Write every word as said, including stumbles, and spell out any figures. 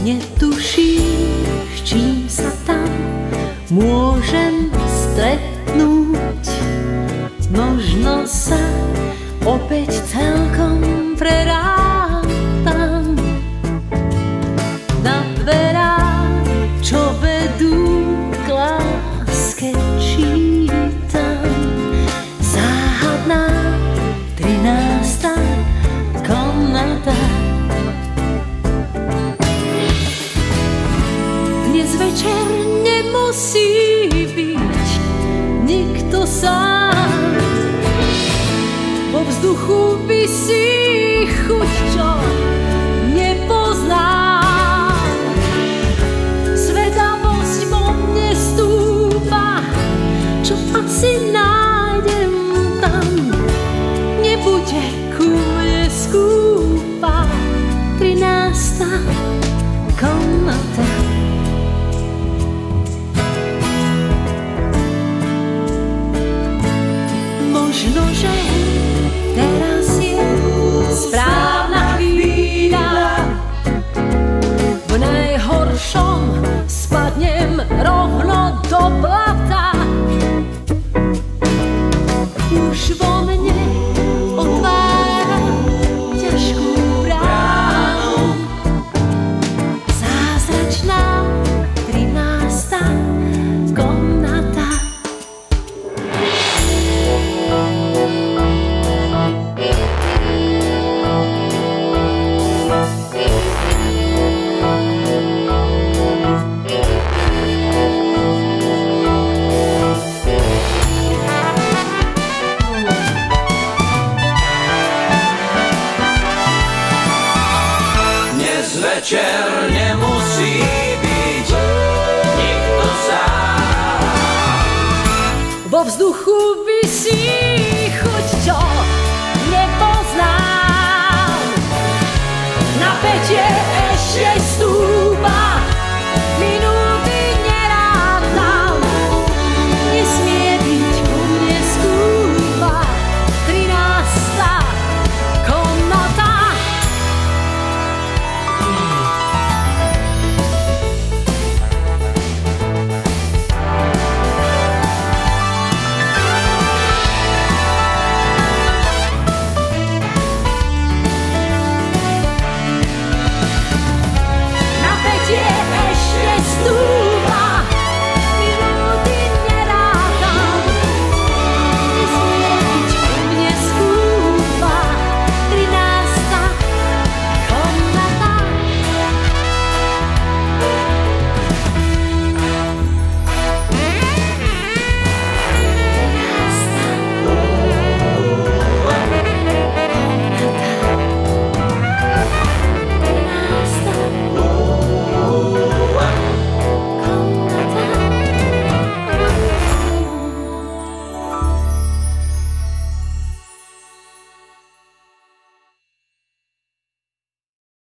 netušíš, čím sa tam môžem stretnúť. Možno sa opäť celkom prerátam na dverách, čo vedú k láske, čítam záhadná trinásta komnata. Dnes večer nemusí byť nikto sám, vo vzduchu visí chuť, čo nepoznám. Zvedavosť vo mne stúpa, čo asi nájdem tam. Nebude ku mne skúpa trinásta komnata. Možno, že teraz je správna chvíľa, v najhoršom spadnem rovno do blata. Už vo mne otvára ťažkú bránu zázračná trinásta komnata. Večer nemusí byť nikto sám, Vo vzduchu visí